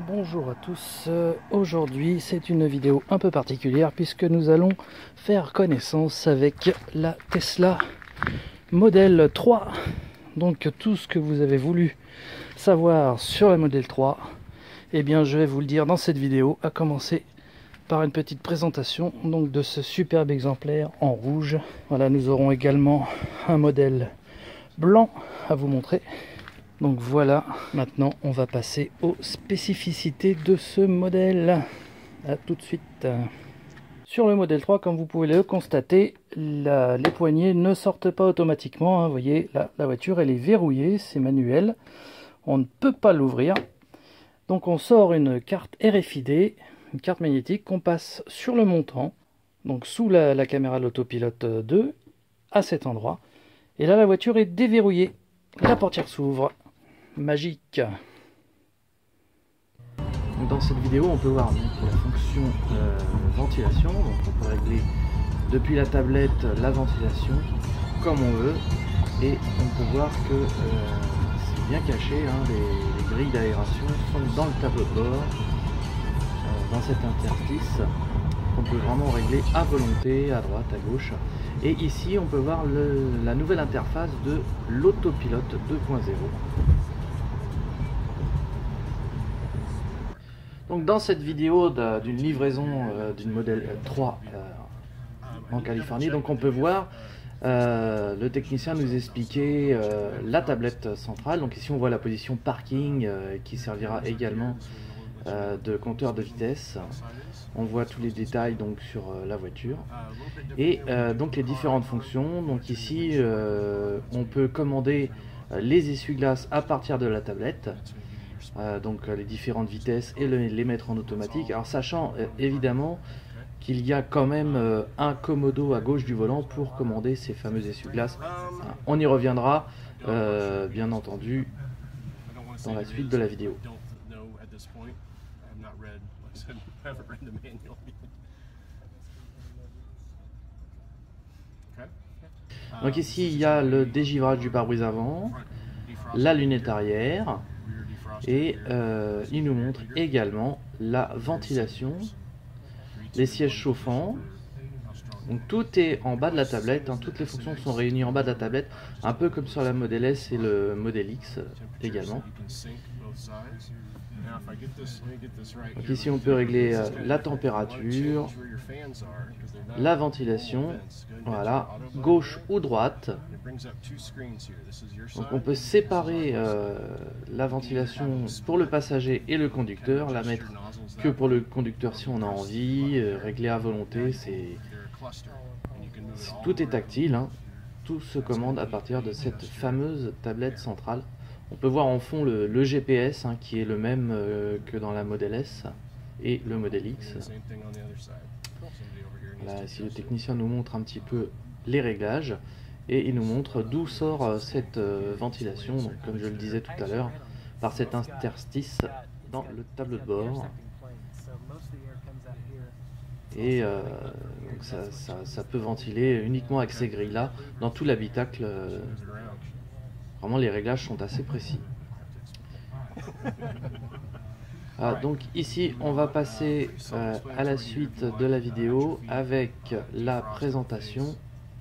bonjour à tous. Aujourd'hui c'est une vidéo un peu particulière puisque nous allons faire connaissance avec la Tesla Model 3. Donc tout ce que vous avez voulu savoir sur la Model 3, eh bien je vais vous le dire dans cette vidéo, à commencer par une petite présentation donc de ce superbe exemplaire en rouge. Voilà, nous aurons également un modèle blanc à vous montrer. Donc voilà, maintenant on va passer aux spécificités de ce modèle. A tout de suite. Sur le modèle 3, comme vous pouvez le constater, les poignées ne sortent pas automatiquement. Hein. Vous voyez, la voiture elle est verrouillée, c'est manuel. On ne peut pas l'ouvrir. Donc on sort une carte RFID, une carte magnétique qu'on passe sur le montant, donc sous la caméra de l'autopilote 2, à cet endroit. Et là la voiture est déverrouillée, la portière s'ouvre. Magique. Dans cette vidéo on peut voir donc, la fonction ventilation, donc on peut régler depuis la tablette la ventilation comme on veut, et on peut voir que c'est bien caché, hein, les grilles d'aération sont dans le tableau de bord, dans cet interstice qu'on peut vraiment régler à volonté, à droite, à gauche. Et ici on peut voir la nouvelle interface de l'autopilote 2.0. Donc dans cette vidéo d'une livraison d'une Model 3 en Californie, donc on peut voir le technicien nous expliquer la tablette centrale. Donc ici on voit la position parking qui servira également de compteur de vitesse. On voit tous les détails donc sur la voiture et donc les différentes fonctions. Donc ici on peut commander les essuie-glaces à partir de la tablette. Donc les différentes vitesses et les mettre en automatique. Alors sachant évidemment qu'il y a quand même un commodo à gauche du volant pour commander ces fameux essuie-glaces. On y reviendra bien entendu dans la suite de la vidéo. Donc ici il y a le dégivrage du pare-brise avant, la lunette arrière. Et il nous montre également la ventilation, les sièges chauffants. Donc tout est en bas de la tablette, hein, toutes les fonctions sont réunies en bas de la tablette, un peu comme sur la Model S et le Model X également. Donc ici on peut régler la température, la ventilation, voilà, gauche ou droite. Donc on peut séparer la ventilation pour le passager et le conducteur, la mettre que pour le conducteur si on a envie, régler à volonté, tout est tactile, hein. Tout se commande à partir de cette fameuse tablette centrale. On peut voir en fond le GPS, hein, qui est le même que dans la Model S et le Model X. Voilà, ici le technicien nous montre un petit peu les réglages et il nous montre d'où sort cette ventilation, donc, comme je le disais tout à l'heure, par cet interstice dans le tableau de bord. Et donc ça peut ventiler uniquement avec ces grilles là dans tout l'habitacle. Vraiment les réglages sont assez précis. Donc ici on va passer à la suite de la vidéo avec la présentation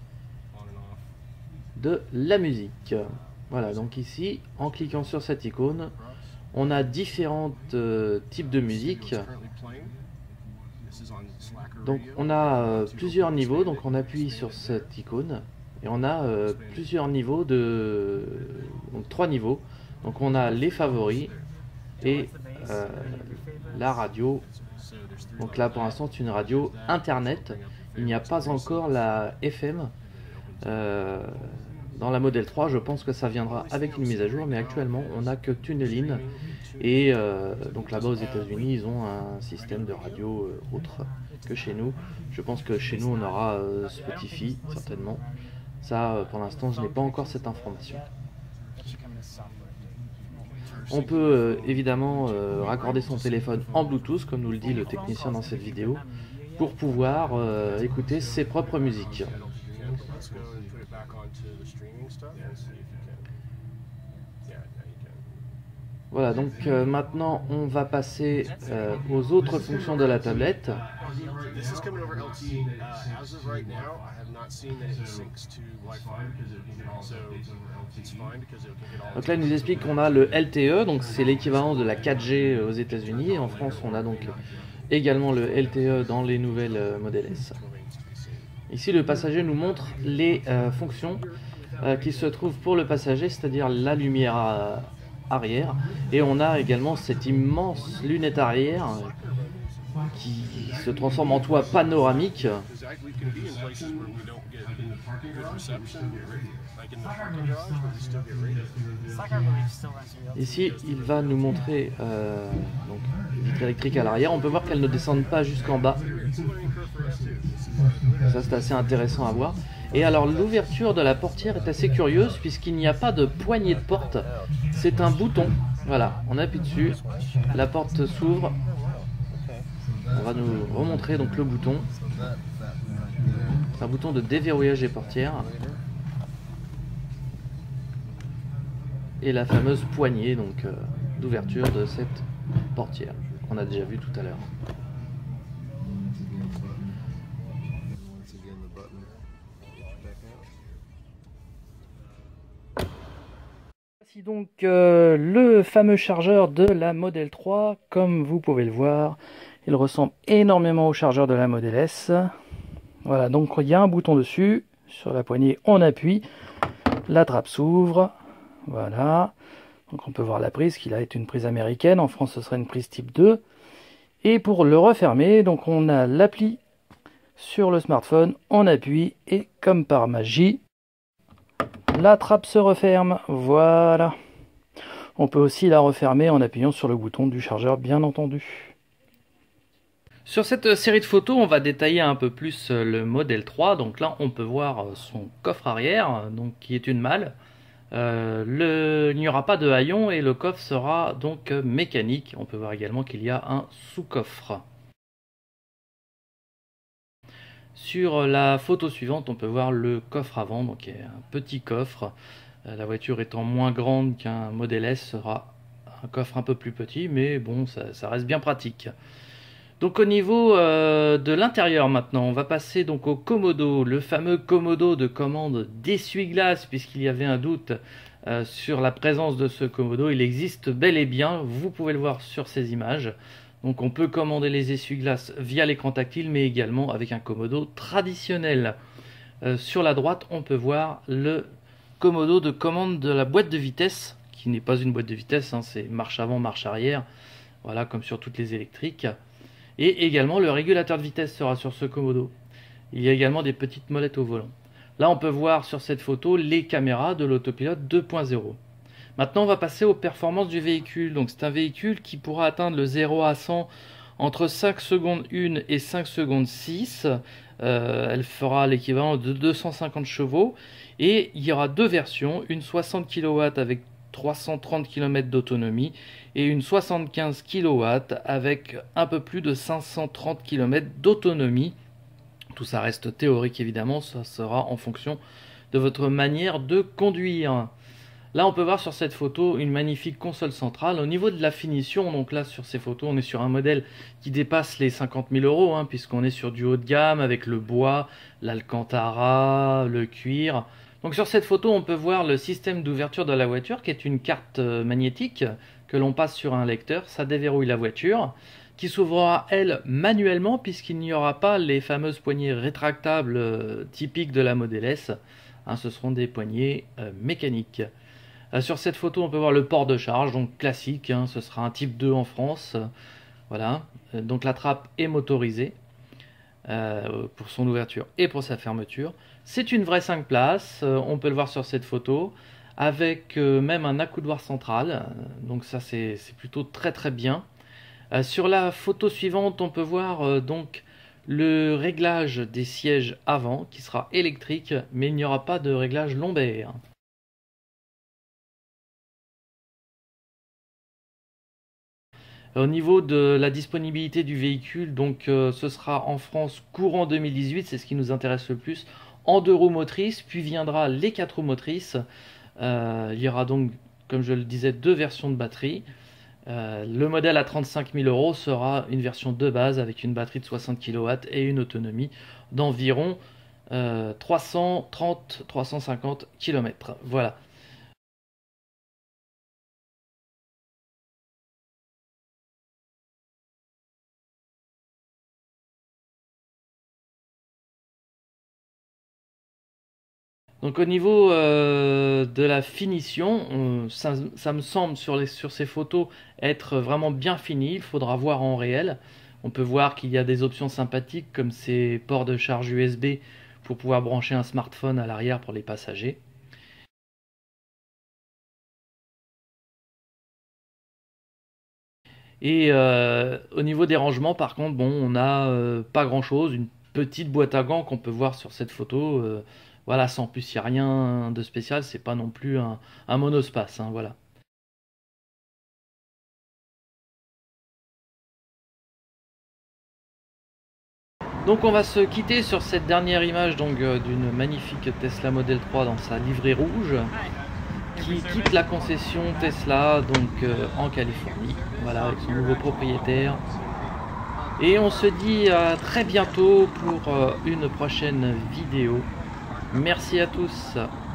de la musique. Voilà, donc ici en cliquant sur cette icône on a différents types de musique. Donc on a plusieurs niveaux, donc on appuie sur cette icône et on a plusieurs niveaux donc 3 niveaux. Donc on a les favoris et la radio. Donc là pour l'instant c'est une radio internet, il n'y a pas encore la FM. Dans la Model 3 je pense que ça viendra avec une mise à jour, mais actuellement on n'a que TuneIn et donc là-bas aux États-Unis ils ont un système de radio autre que chez nous. Je pense que chez nous on aura Spotify certainement. Ça pour l'instant je n'ai pas encore cette information. On peut évidemment raccorder son téléphone en Bluetooth comme nous le dit le technicien dans cette vidéo pour pouvoir écouter ses propres musiques. Voilà, donc maintenant on va passer aux autres fonctions de la tablette. Donc là il nous explique qu'on a le LTE, donc c'est l'équivalent de la 4G aux États-Unis. En France on a donc également le LTE dans les nouvelles Model S. Ici le passager nous montre les fonctions qui se trouvent pour le passager, c'est-à-dire la lumière arrière, et on a également cette immense lunette arrière qui se transforme en toit panoramique. Ici il va nous montrer donc, les vitres électriques à l'arrière. On peut voir qu'elles ne descendent pas jusqu'en bas, ça c'est assez intéressant à voir. Et alors l'ouverture de la portière est assez curieuse puisqu'il n'y a pas de poignée de porte, c'est un bouton. Voilà, on appuie dessus, la porte s'ouvre. On va nous remontrer donc le bouton. C'est un bouton de déverrouillage des portières. Et la fameuse poignée donc d'ouverture de cette portière qu'on a déjà vu tout à l'heure. Voici donc le fameux chargeur de la Model 3. Comme vous pouvez le voir, il ressemble énormément au chargeur de la Model S. Voilà, donc il y a un bouton dessus. Sur la poignée, on appuie. La trappe s'ouvre. Voilà. Donc on peut voir la prise, qui là est une prise américaine. En France, ce serait une prise type 2. Et pour le refermer, donc on a l'appli sur le smartphone. On appuie et comme par magie, la trappe se referme, voilà. On peut aussi la refermer en appuyant sur le bouton du chargeur, bien entendu. Sur cette série de photos, on va détailler un peu plus le Model 3. Donc là, on peut voir son coffre arrière, donc qui est une malle. Il n'y aura pas de haillons et le coffre sera donc mécanique. On peut voir également qu'il y a un sous-coffre. Sur la photo suivante, on peut voir le coffre avant, donc un petit coffre. La voiture étant moins grande qu'un Model S, sera un coffre un peu plus petit, mais bon, ça reste bien pratique. Donc au niveau de l'intérieur maintenant, on va passer donc au Commodo, le fameux Commodo de commande d'essuie-glace, puisqu'il y avait un doute sur la présence de ce Commodo. Il existe bel et bien, vous pouvez le voir sur ces images. Donc on peut commander les essuie-glaces via l'écran tactile, mais également avec un Commodo traditionnel. Sur la droite, on peut voir le Commodo de commande de la boîte de vitesse, qui n'est pas une boîte de vitesse, hein, c'est marche avant, marche arrière, voilà, comme sur toutes les électriques. Et également le régulateur de vitesse sera sur ce Commodo. Il y a également des petites molettes au volant. Là on peut voir sur cette photo les caméras de l'autopilote 2.0. Maintenant on va passer aux performances du véhicule. Donc c'est un véhicule qui pourra atteindre le 0 à 100 entre 5 secondes 1 et 5 secondes 6. Elle fera l'équivalent de 250 chevaux. Et il y aura deux versions, une 60 kW avec 330 km d'autonomie et une 75 kW avec un peu plus de 530 km d'autonomie. Tout ça reste théorique évidemment, ça sera en fonction de votre manière de conduire. Là on peut voir sur cette photo une magnifique console centrale. Au niveau de la finition, donc là sur ces photos on est sur un modèle qui dépasse les 50 000 euros, hein, puisqu'on est sur du haut de gamme avec le bois, l'alcantara, le cuir. Donc sur cette photo on peut voir le système d'ouverture de la voiture qui est une carte magnétique que l'on passe sur un lecteur. Ça déverrouille la voiture qui s'ouvrira elle manuellement puisqu'il n'y aura pas les fameuses poignées rétractables typiques de la Model S. Hein, ce seront des poignées mécaniques. Sur cette photo on peut voir le port de charge, donc classique, hein, ce sera un type 2 en France. Voilà, donc la trappe est motorisée pour son ouverture et pour sa fermeture. C'est une vraie 5 places, on peut le voir sur cette photo, avec même un accoudoir central, donc ça c'est plutôt très très bien. Sur la photo suivante on peut voir donc le réglage des sièges avant qui sera électrique, mais il n'y aura pas de réglage lombaire. Au niveau de la disponibilité du véhicule, donc ce sera en France courant 2018, c'est ce qui nous intéresse le plus, en 2 roues motrices, puis viendra les 4 roues motrices. Il y aura donc, comme je le disais, 2 versions de batterie. Le modèle à 35 000 € sera une version de base avec une batterie de 60 kW et une autonomie d'environ 330-350 km. Voilà. Donc au niveau de la finition, ça me semble sur ces photos être vraiment bien fini. Il faudra voir en réel. On peut voir qu'il y a des options sympathiques comme ces ports de charge USB pour pouvoir brancher un smartphone à l'arrière pour les passagers. Et au niveau des rangements, par contre, bon, on n'a pas grand chose. Une petite boîte à gants qu'on peut voir sur cette photo. Voilà, sans plus, il n'y a rien de spécial. C'est pas non plus un monospace, hein, voilà. Donc on va se quitter sur cette dernière image donc d'une magnifique Tesla Model 3 dans sa livrée rouge qui quitte la concession Tesla donc en Californie, voilà, avec son nouveau propriétaire. Et on se dit à très bientôt pour une prochaine vidéo. Merci à tous.